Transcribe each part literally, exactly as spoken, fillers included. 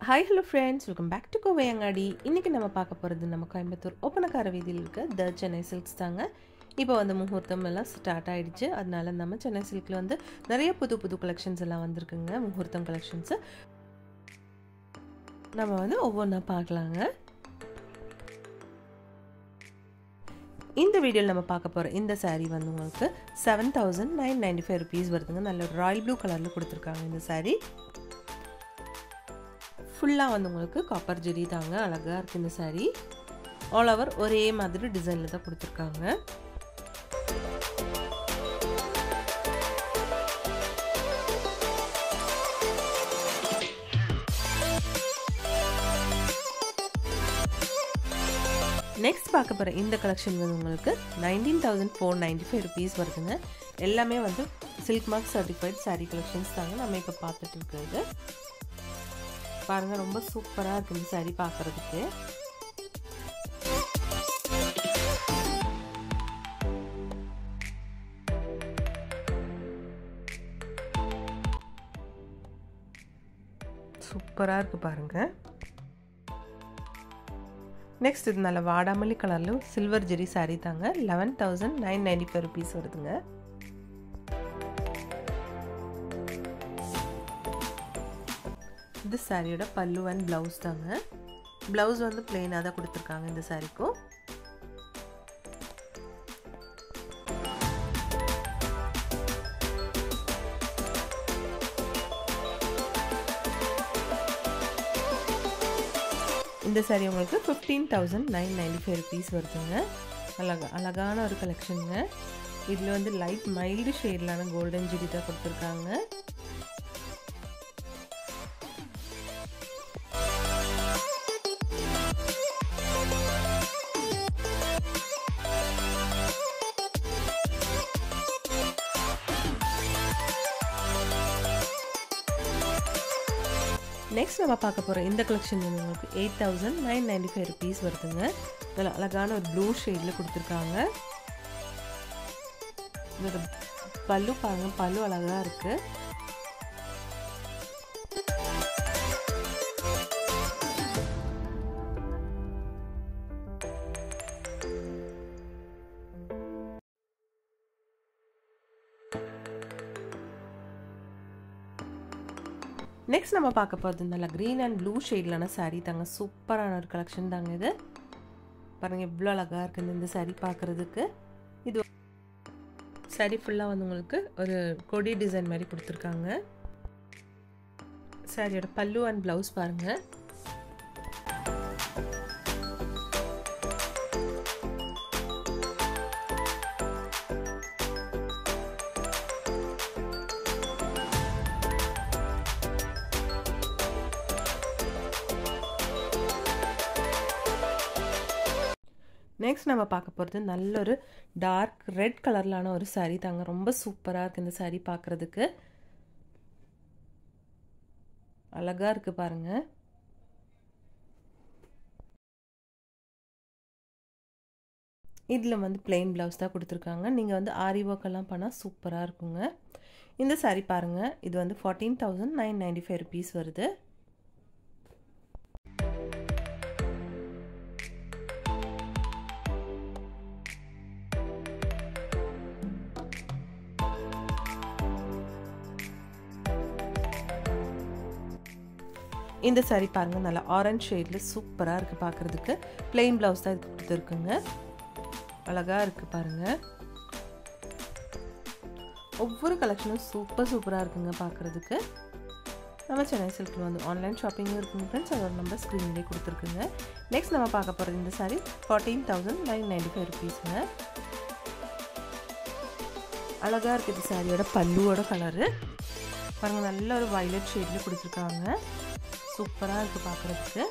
Hi hello friends, welcome back to Kovai Angadi. இன்னைக்கு நம்ம பார்க்க போறது நம்ம கோயம்புத்தூர் ஓபனக்கார வீதியில் இருக்க தி சென்னை சில்க்ஸ் தாங்க. இப்போ வந்து முகூர்த்தம் எல்லாம் ஸ்டார்ட் ஆயிடுச்சு. அதனால நம்ம சென்னை சில்க்ல வந்து நிறைய புது புது கலெக்ஷன்ஸ் எல்லாம் வந்திருக்குங்க. முகூர்த்தம் கலெக்ஷன்ஸ் நம்ம வந்து ஒவ்வொன்றா பார்க்கலாங்க. இந்த வீடியோல நம்ம பார்க்க போற இந்த saree வந்து உங்களுக்கு seven thousand nine hundred ninety-five rupees வருதுங்க. நல்ல ராயல் ப்ளூ கலர்ல கொடுத்திருக்காங்க இந்த saree. ஃபுல்லா வந்து உங்களுக்கு காப்பர் ஜெரி தாங்க. அழகா இருக்கு இந்த saree. ஆல் ஓவர் ஒரே மாதிரி டிசைன்ல தான் கொடுத்திருக்காங்க. நெக்ஸ்ட் பார்க்க போற இந்த கலெக்ஷன் வந்து உங்களுக்கு nineteen thousand four hundred ninety-five rupees வருதுங்க. எல்லாமே வந்து silk mark certified saree collections தாங்க நம்ம இப்ப பார்த்துட்டு இருக்கிறது. பாருங்க ரொம்ப சூப்பரா இருக்கு இந்த saree பார்க்கிறதுக்கு. சூப்பரா இருக்கு பாருங்க. நெக்ஸ்ட் இது நல்ல வாடாமல்லி கலர்ல சில்வர் ஜெரி saree தாங்க. eleven thousand nine hundred ninety-five rupees வருதுங்க. இந்த சாரியோட பல்லு அண்ட் பிளவுஸ் தாங்க. பிளவுஸ் வந்து பிளெயினா தான் கொடுத்திருக்காங்க இந்த சாரிக்கு. இந்த சாரி உங்களுக்கு fifteen thousand nine hundred ninety-five rupees வருதுங்க. அழகா அழகான ஒரு கலெக்ஷனுங்க. இதுல வந்து லைட் மைல்டு ஷேட்லான கோல்டன் ஜெரி தான் கொடுத்திருக்காங்க. நெக்ஸ்ட் நம்ம பார்க்க போற இந்த கலெக்ஷன் வந்து உங்களுக்கு eight thousand nine hundred ninety-five rupees வருதுங்க. நல்ல அழகான ஒரு ப்ளூ ஷேட்ல கொடுத்திருக்காங்க. இந்த பல்லு பாருங்க, பல்லு அழகா இருக்கு. நெக்ஸ்ட் நம்ம பார்க்க போறது நல்ல green and blue ஷேட்லான saree தாங்க. சூப்பரான ஒரு கலெக்ஷன் தாங்க இது. பாருங்க எவ்வளவு அழகா இருக்கு இந்த saree பார்க்கிறதுக்கு. இது saree ஃபுல்லா வந்து உங்களுக்கு ஒரு கொடி டிசைன் மாதிரி கொடுத்திருக்காங்க. சாரியோட பல்லு and blouse பாருங்க. நெக்ஸ்ட் நம்ம பார்க்க போகிறது நல்ல ஒரு டார்க் ரெட் கலர்லான ஒரு saree தாங்க. ரொம்ப சூப்பராக இருக்குது இந்த saree பார்க்குறதுக்கு. அழகா இருக்கு பாருங்க. இதில் வந்து பிளெயின் பிளவுஸ் தான் கொடுத்துருக்காங்க. நீங்கள் வந்து ஆரி ஒர்க் எல்லாம் பண்ணால் சூப்பராக இருக்குங்க. இந்த saree பாருங்க. இது வந்து fourteen thousand nine hundred ninety-five rupees வருது. இந்த saree பாருங்க நல்ல ஆரஞ்சு ஷேட்ல சூப்பரா இருக்கு பார்க்கிறதுக்கு. plain blouse தான் கொடுத்திருக்குங்க. அழகா இருக்கு பாருங்க. ஒவ்வொரு கலெக்ஷனும் சூப்பர் சூப்பரா இருக்குங்க பார்க்கிறதுக்கு. நம்ம சென்னை சில்க்ல வந்து ஆன்லைன் ஷாப்பிங் இருக்குங்க ஃப்ரெண்ட்ஸ். அதோட நம்பர் ஸ்கிரீன்லயே கொடுத்திருக்குங்க. நெக்ஸ்ட் நம்ம பார்க்க போறது இந்த saree fourteen thousand nine hundred ninety-five rupeesங்க. அழகா இருக்கு இந்த சாரியோட பல்லுவோட கலர். பாருங்க நல்ல ஒரு violet ஷேட்ல கொடுத்திருக்காங்க. சூப்பரா இருக்கு பார்க்கிறதுக்கு.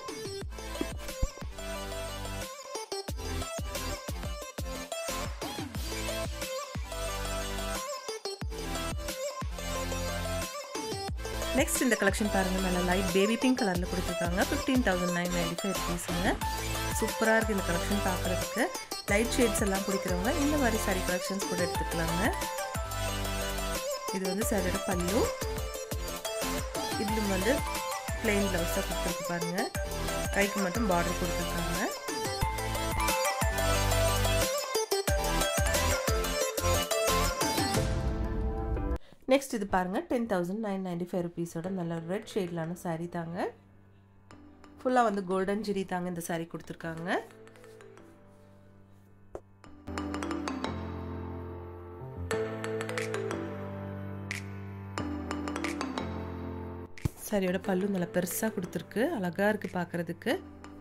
நெக்ஸ்ட் இந்த கலெக்ஷன் பாருங்க நல்ல லைட் பேபி பிங்க் கலர்ல கொடுத்திருக்காங்க. fifteen thousand nine hundred ninety-five rupeesங்க. சூப்பரா இருக்கு இந்த கலெக்ஷன் பார்க்கிறதுக்கு. லைட் ஷேட்ஸ் எல்லாம் பிடிக்கிறவங்க இந்த மாதிரி saree கலெக்ஷன்ஸ் கூட எடுத்துக்கலாங்க. இது வந்து சாரியோட பல்லு. இதுல வந்து plain blouse கொடுத்திருக்கு பாருங்க. கைக்கு மட்டும் border கொடுத்திருக்காங்க. நெக்ஸ்ட் இது பாருங்க ten thousand nine ninety-five rupees ஓட நல்ல ரெட் ஷேட்லான saree தாங்க. ஃபுல்லா வந்து கோல்டன் ஜெரி தாங்க இந்த saree கொடுத்திருக்காங்க. சாரியோட பல்லு நல்ல பெருசா கொடுத்திருக்கு. அழகா இருக்கு பார்க்கிறதுக்கு.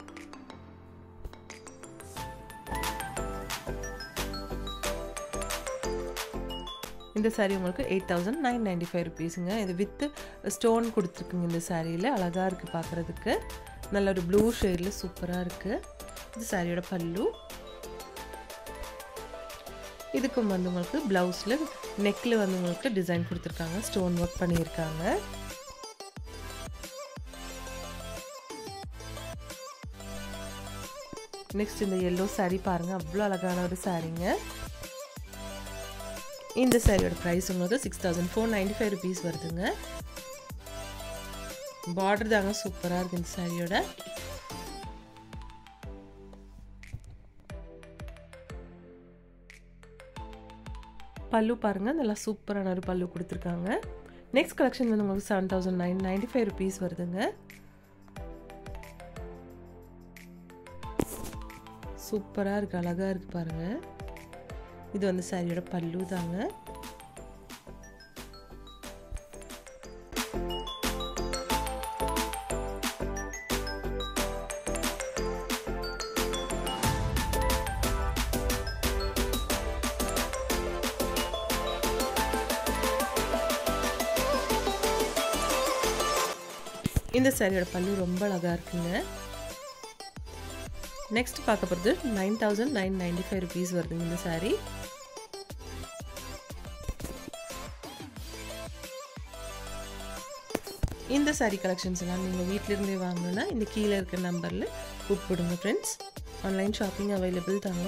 இந்த saree உங்களுக்கு eight thousand nine ninety-five rupeesங்க. இது வித் ஸ்டோன் கொடுத்திருக்குங்க இந்த சாரியில. அழகா இருக்கு பார்க்கிறதுக்கு. நல்ல ஒரு ப்ளூ ஷேட்ல சூப்பரா இருக்கு. இது சாரியோட பல்லு. இதுக்கும் வந்து உங்களுக்கு ப்ளவுஸ்ல நெக்ல வந்து உங்களுக்கு டிசைன் கொடுத்திருக்காங்க. ஸ்டோன் வர்க் பண்ணியிருக்காங்க. நெக்ஸ்ட் இந்த yellow saree பாருங்க. அவ்வளவு அழகான ஒரு சாரீங்க. இந்த சாரியோட பிரைஸ் உங்களுக்கு six thousand four ninety-five rupees வருதுங்க. பார்டர் தாங்க சூப்பரா இருக்கு இந்த சாரியோட. பல்லு பாருங்க நல்லா சூப்பரான ஒரு பல்லு கொடுத்திருக்காங்க. நெக்ஸ்ட் கலெக்ஷன் வந்து உங்களுக்கு seven thousand nine ninety-five rupees வருதுங்க. சூப்பரா இருக்கு. அழகா இருக்கு பாருங்க. இது வந்து சாரியோட பல்லு தாங்க. இந்த சாரியோட பல்லு ரொம்ப அழகா இருக்குங்க. நெக்ஸ்ட் பார்க்க போறது nine thousand nine ninety-five rupees வருதுங்க இந்த saree. இந்த saree கலெக்ஷன்ஸ் எல்லாம் நீங்க வீட்ல இருந்தே வாங்கணும்னா இந்த கீழ இருக்க நம்பர்ல கூப்பிடுங்க फ्रेंड्स. ஆன்லைன் ஷாப்பிங் அவேலபிள் தாங்க.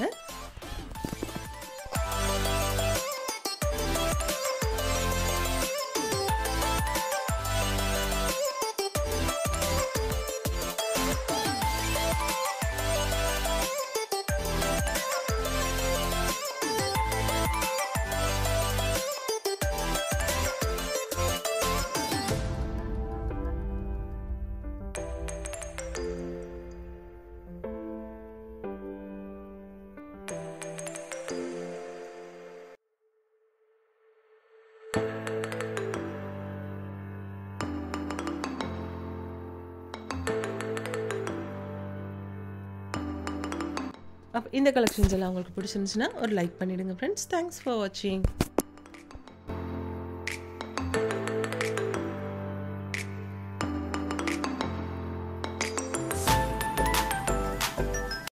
இந்த கலெக்ஷன்ஸ் எல்லாம் உங்களுக்கு பிடிச்சிருந்துச்சுன்னா ஒரு லைக் பண்ணிடுங்க फ्रेंड्स. தேங்க்ஸ் ஃபார் வாட்சிங்.